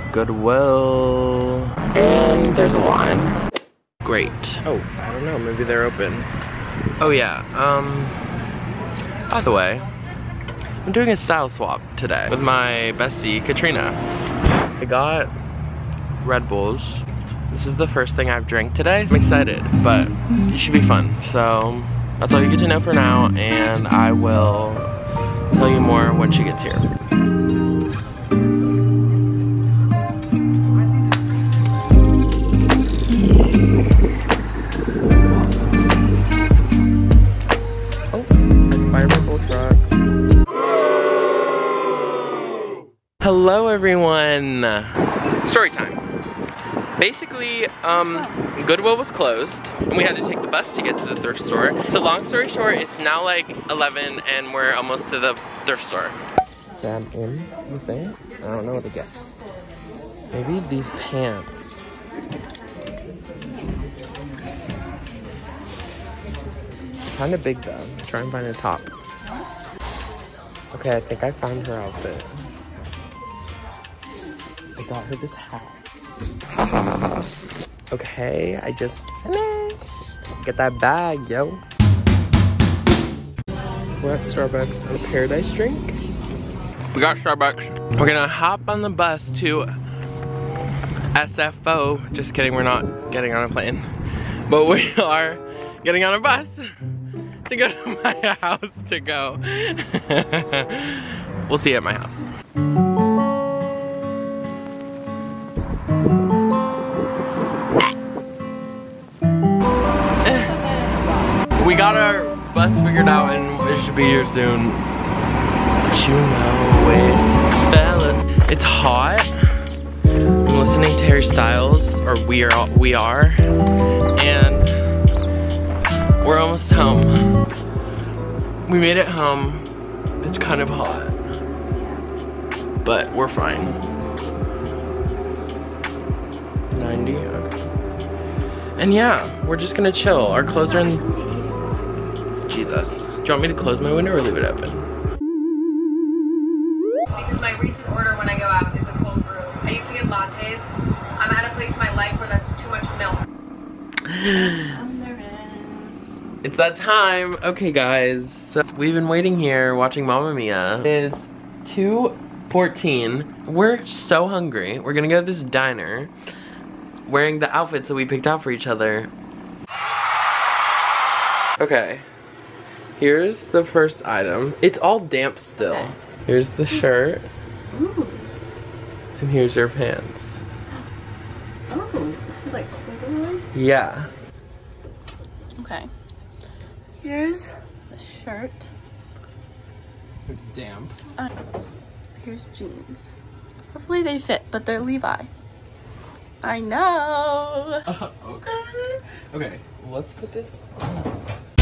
Goodwill. And there's a line. Great. Oh, I don't know, maybe they're open. Oh yeah, by the way, I'm doing a style swap today with my bestie, Katrina. I got Red Bulls. This is the first thing I've drank today. I'm excited, but it should be fun. So that's all you get to know for now, and I will tell you more when she gets here. Hello everyone! Story time. Basically, Goodwill was closed and we had to take the bus to get to the thrift store. So long story short, it's now like 11 and we're almost to the thrift store. Grab in the thing? I don't know what to get. Maybe these pants. Kind of big though. Try and find a top. Okay, I think I found her outfit. I got her this hat. Okay, I just finished. Get that bag, yo. We're at Starbucks on a Paradise drink. We got Starbucks. We're gonna hop on the bus to SFO. Just kidding, we're not getting on a plane. But we are getting on a bus to go to my house to go. We'll see you at my house. We got our bus figured out and it should be here soon. But you know it, Bella. It's hot. I'm listening to Harry Styles, or we are, and we're almost home. We made it home. It's kind of hot, but we're fine. 90, okay. And yeah, we're just gonna chill. Our clothes are in. Jesus. Do you want me to close my window or leave it open? Because my recent order when I go out is a cold brew. I used to get lattes. I'm at a place in my life where that's too much milk. It's that time. Okay guys, so we've been waiting here watching Mamma Mia. It is 2:14. We're so hungry. We're gonna go to this diner wearing the outfits that we picked out for each other. Okay. Here's the first item. It's all damp still. Okay. Here's the shirt. Ooh. And here's your pants. Oh, this is like corduroy? Yeah. Okay. Here's the shirt. It's damp. Here's jeans. Hopefully they fit, but they're Levi. I know. Okay. Okay, let's put this on.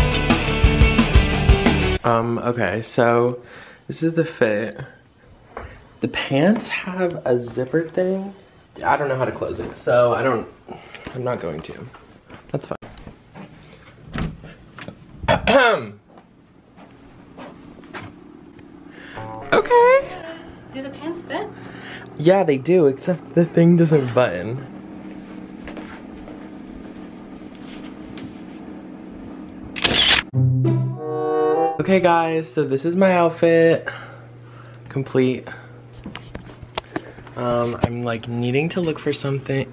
Okay, so this is the fit. The pants have a zipper thing. I don't know how to close it, so I'm not going to. That's fine. Okay. Do the pants fit? Yeah, they do, except the thing doesn't button. Okay guys, so this is my outfit. Complete. I'm like needing to look for something.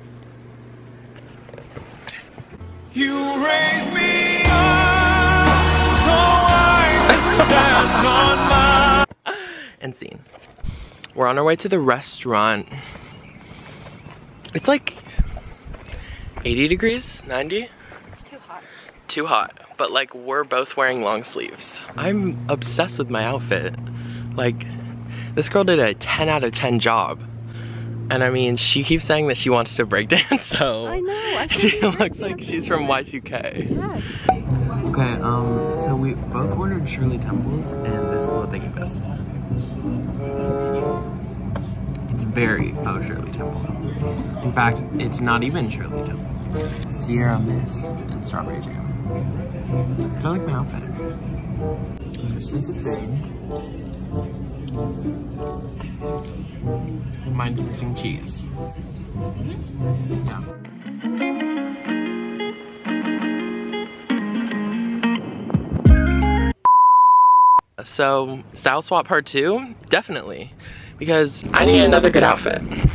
You raise me up so I can stand on my... And scene. We're on our way to the restaurant. It's like 80 degrees, 90? It's too hot. Too hot, but like we're both wearing long sleeves. I'm obsessed with my outfit. Like, this girl did a 10 out of 10 job. And I mean, she keeps saying that she wants to breakdance, so I know. she looks like she's from Y2K. Yeah. Okay, so we both ordered Shirley Temples, and this is what they gave us. It's very faux Shirley Temple. In fact, it's not even Shirley Temple. Sierra Mist and Strawberry Jam. I like my outfit. This is the food. and mine's missing cheese. Yeah. So, style swap part 2? Definitely. Because I need another good outfit.